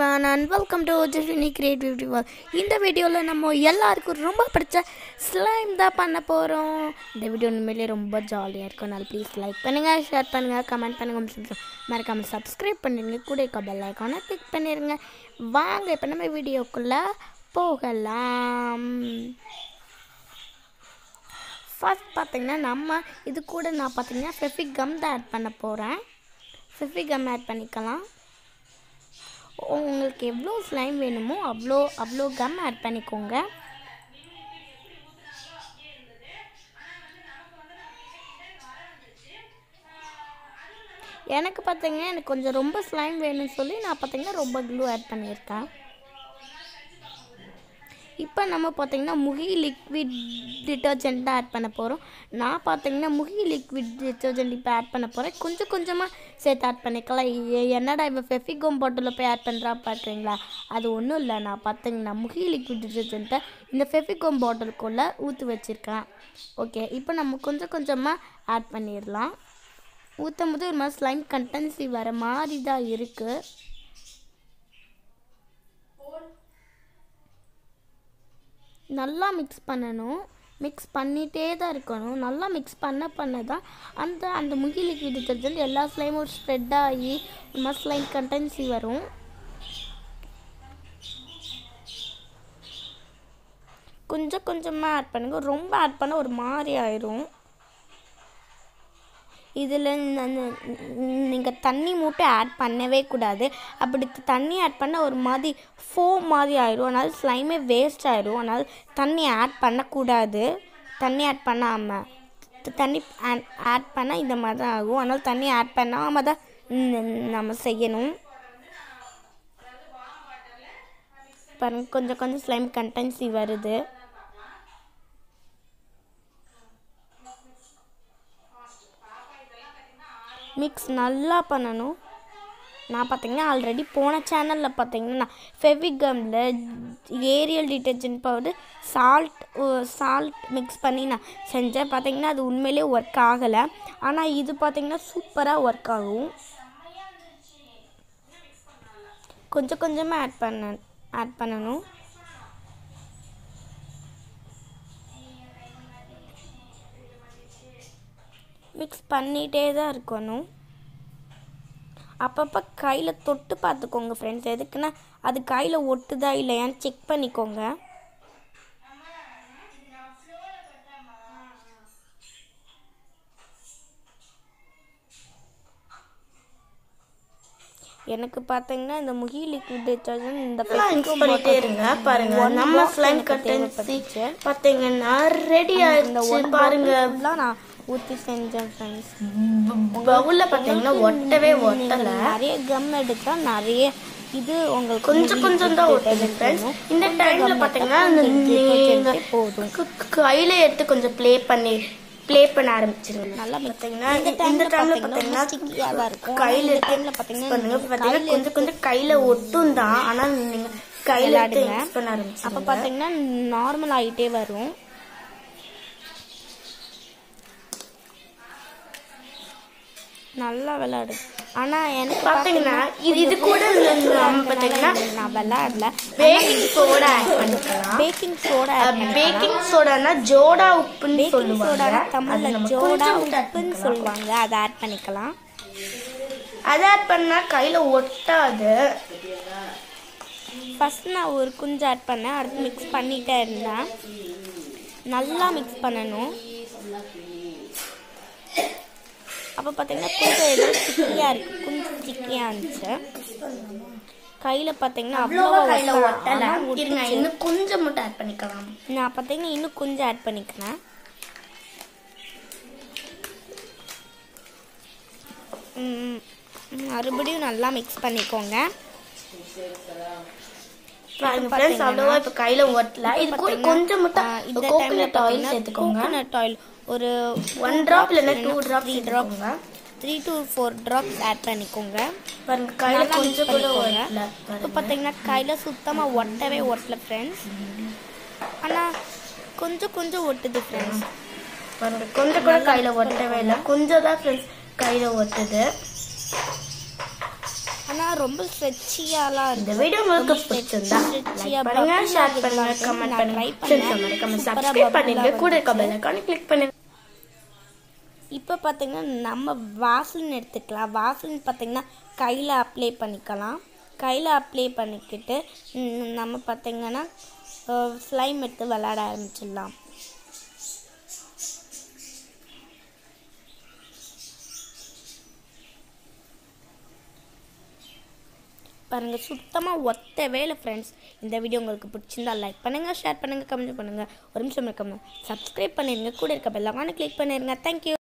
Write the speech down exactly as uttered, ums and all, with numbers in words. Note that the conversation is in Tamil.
everyone and welcome to Jeffrey Creativity World. இந்த வீடியோல நம்ம எல்லாருக்கும் ரொம்ப பிடிச்ச ஸ்லைம் தான் பண்ண போறோம். இந்த வீடியோ உண்மையிலேயே ரொம்ப ஜாலியா இருக்கும். அதனால ப்ளீஸ் லைக் பண்ணுங்க, ஷேர் பண்ணுங்க, கமெண்ட் பண்ணுங்க, மறக்காம சப்ஸ்கிரைப் பண்ணிருங்க, கூட பெல் ஐகானை கிளிக் பண்ணிருங்க. வாங்க இப்போ நம்ம வீடியோக்குள்ள போகலாம். ஃபர்ஸ்ட் பார்த்தீங்கன்னா நம்ம இது கூட நான் பார்த்தீங்கன்னா ஃபெவிக் கம் தான் ஆட் பண்ண போகிறேன். ஃபெவிக் கம் ஆட் பண்ணிக்கலாம். உங்களுக்கு எவ்வளோ ஸ்லைம் வேணுமோ அவ்வளோ அவ்வளோ கம் ஆட் பண்ணிக்கோங்க. எனக்கு பார்த்தீங்கன்னா எனக்கு கொஞ்சம் ரொம்ப ஸ்லைம் வேணும்னு சொல்லி நான் பார்த்தீங்கன்னா ரொம்ப க்ளூ ஆட் பண்ணியிருக்கேன். இப்போ நம்ம பார்த்தீங்கன்னா முகி லிக்விட் டிட்டர்ஜென்ட் தான் ஆட் பண்ண போகிறோம். நான் பார்த்தீங்கன்னா முகி லிக்விட் டிட்டர்ஜென்ட் இப்போ ஆட் பண்ண போகிறேன். கொஞ்சம் கொஞ்சமாக சேர்த்து ஆட் பண்ணிக்கலாம். என்னடா இப்போ ஃபெவிகம் பாட்டிலில் போய் ஆட் பண்ணுறா பார்க்குறீங்களா? அது ஒன்றும் இல்லை. நான் பார்த்தீங்கன்னா முகி லிக்விட் டிட்டர்ஜென்ட்டை இந்த ஃபெவிகம் பாட்டிலுக்குள்ளே ஊற்றி வச்சுருக்கேன். ஓகே, இப்போ நம்ம கொஞ்சம் கொஞ்சமாக ஆட் பண்ணிடலாம். ஊற்றும் போது ஒரு மாதிரி ஸ்லைம் கன்டென்சி வர மாதிரி தான் இருக்குது. நல்லா மிக்ஸ் பண்ணணும். மிக்ஸ் பண்ணிகிட்டே தான் இருக்கணும். நல்லா மிக்ஸ் பண்ண பண்ண தான் அந்த அந்த முகி லிக்விட் டிட்டர்ஜென்ட் எல்லா ஸ்லைமும் ஸ்ப்ரெட் ஆகி ஒரு ஸ்லைம் கன்டென்சி வரும். கொஞ்சம் கொஞ்சமாக ஆட் பண்ணுங்க. ரொம்ப ஆட் பண்ண ஒரு மாதிரி ஆயிரும். இதில் நீங்கள் தண்ணி மூட்டை ஆட் பண்ணவே கூடாது. அப்படி தண்ணி ஆட் பண்ண ஒரு மாதிரி ஃபோம் மாதிரி ஆயிரும். அதனால் ஸ்லைமே வேஸ்ட் ஆயிரும். அதனால் தண்ணி ஆட் பண்ணக்கூடாது. தண்ணி ஆட் பண்ணாமல் தண்ணி ஆட் பண்ணால் இந்த மாதிரி தான் ஆகும். அதனால் தண்ணி ஆட் பண்ணாமல் தான் நம்ம செய்யணும். பாருங்கள், கொஞ்சம் கொஞ்சம் ஸ்லைம் கன்டென்சி வருது. மிக்ஸ் நல்லா பண்ணணும். நான் பார்த்தீங்கன்னா ஆல்ரெடி போன சேனலில் பார்த்தீங்கன்னா நான் ஃபெவிகமில் Ariel detergent powder salt salt mix பண்ணி நான் செஞ்சேன். பார்த்தீங்கன்னா அது உண்மையிலே ஒர்க் ஆகலை. ஆனால் இது பார்த்தீங்கன்னா சூப்பராக ஒர்க் ஆகும். கொஞ்சம் கொஞ்சமாக ஆட் பண்ண ஆட் பண்ணணும். மிக்ஸ் பண்ணிகிட்டே தான் இருக்கணும். அப்பப்போ கையில் தொட்டு பார்த்துக்கோங்க ஃப்ரெண்ட்ஸ். எதுக்குன்னா அது கையில் ஒட்டுதா இல்லையான்னு செக் பண்ணிக்கோங்க. எனக்கு பார்த்தீங்கன்னா இந்த முகி லிக்விட் டிட்டர்ஜென்ட் இந்த மிக்ஸ் பண்ணிட்டே இருங்க. பாருங்க நம்ம ஸ்லைம் கன்டென்சி பார்த்தீங்கன்னா ரெடி ஆயிடுச்சு. பாருங்க நான் ஊற்றி செஞ்சேன் ஃப்ரெண்ட்ஸ். பவுலில் பார்த்தீங்கன்னா ஒட்டவே ஒட்டலை. நிறைய கம் எடுத்தா நிறைய இது உங்களுக்கு கொஞ்சம் கொஞ்சம் தான் ஒட்டுது ஃப்ரெண்ட்ஸ். இந்த டைமில் பார்த்தீங்கன்னா போதும் கையில் எடுத்து கொஞ்சம் ப்ளே பண்ணி ப்ளே பண்ண ஆரம்பிச்சிருங்க. நல்லா பார்த்தீங்கன்னா இந்த டைமில் பார்த்தீங்கன்னா கையில் டைமில் பார்த்தீங்கன்னா பார்த்தீங்கன்னா கொஞ்சம் கொஞ்சம் கையில் ஒட்டும் தான். ஆனால் நீங்கள் கையில் ஆடுங்க பண்ண ஆரம்பிச்சு அப்போ பார்த்தீங்கன்னா நார்மல் ஆகிட்டே வரும். நல்லா விளையாடு. ஆனால் எனக்கு பார்த்தீங்கன்னா இது இது கூட பார்த்தீங்கன்னா நான் விளையாடல. பேக்கிங் சோடா ஆட் பண்ணிக்கலாம். பேக்கிங் சோடா பேக்கிங் சோடானா ஜோடா உப்புன்னு பேக்கிங் சோடா தமிழில் ஜோடா உப்புன்னு சொல்லுவாங்க. அதை ஆட் பண்ணிக்கலாம். அதை ஆட் பண்ணால் கையில் ஒட்டாது. ஃபஸ்ட் நான் ஒரு குஞ்சு ஆட் பண்ணேன். அடுத்து மிக்ஸ் பண்ணிகிட்டே இருந்தேன். நல்லா மிக்ஸ் பண்ணணும். அப்போ பார்த்தீங்கன்னா கொஞ்சம் ஏதோ சிக்கியாக இருக்குது. கொஞ்சம் சிக்கியாக இருந்துச்சு. கையில் பார்த்தீங்கன்னா அவ்வளோ கையில் ஒட்டலை. இன்னும் கொஞ்சம் மட்டும் ஆட் பண்ணிக்கலாம். நான் பார்த்தீங்கன்னா இன்னும் கொஞ்சம் ஆட் பண்ணிக்கிறேன். மறுபடியும் நல்லா மிக்ஸ் பண்ணிக்கோங்க. அவ்வளோவா இப்போ கையில் ஒட்டல. இது கூட கொஞ்சம் மட்டும் இந்த கோகோனட் ஆயில் சேர்த்துக்கோங்க. கோகோனட் ஆயில் ஒரு ஒன் ட்ராப் இல்லைன்னா டூ ட்ராப் த்ரீ ட்ராப்ங்க three to four drops add பண்ணிக்கோங்க. பாருங்க கையில் கொஞ்சம் கூட ஒட்டல. இப்போ பார்த்தீங்கன்னா கையில் சுத்தமாக ஒட்டவே ஒட்டல ஃப்ரெண்ட்ஸ். ஆனால் கொஞ்சம் கொஞ்சம் ஒட்டுது ஃப்ரெண்ட்ஸ். பாருங்க கொஞ்சம் கூட கையில் ஒட்டவே இல்லை. கொஞ்சம் தான் ஃப்ரெண்ட்ஸ் கையில் ஒட்டுது. ஏன்னா ரொம்ப ஸ்ட்ரெச்சியாலாம் இந்த வீடியோ உங்களுக்கு பிடிச்சிருந்தா லைக் பண்ணுங்க, ஷேர் பண்ணுங்க, கமெண்ட் பண்ணுங்க, சப்ஸ்கிரைப் பண்ணுங்க, கூட இருக்க பெல் ஐகானை கிளிக் பண்ணுங்க. இப்போ பார்த்தீங்கன்னா நம்ம வாசலின் எடுத்துக்கலாம். வாசலின் பார்த்தீங்கன்னா கையில் அப்ளை பண்ணிக்கலாம். கையில் அப்ளை பண்ணிக்கிட்டு நம்ம பார்த்தீங்கன்னா ஸ்லைம் எடுத்து விளையாட ஆரம்பிச்சிடலாம். பாருங்கள், சுத்தமாக ஒத்த வேலை ஃப்ரெண்ட்ஸ். இந்த வீடியோ உங்களுக்கு பிடிச்சிருந்தா லைக் பண்ணுங்கள், ஷேர் பண்ணுங்கள், கமெண்ட் பண்ணுங்கள். ஒரு நிமிஷம் இருக்காமல் சப்ஸ்கிரைப் பண்ணிடுங்க, கூட இருக்க பெல் ஐகானை கிளிக் பண்ணிடுங்க. தேங்க்யூ.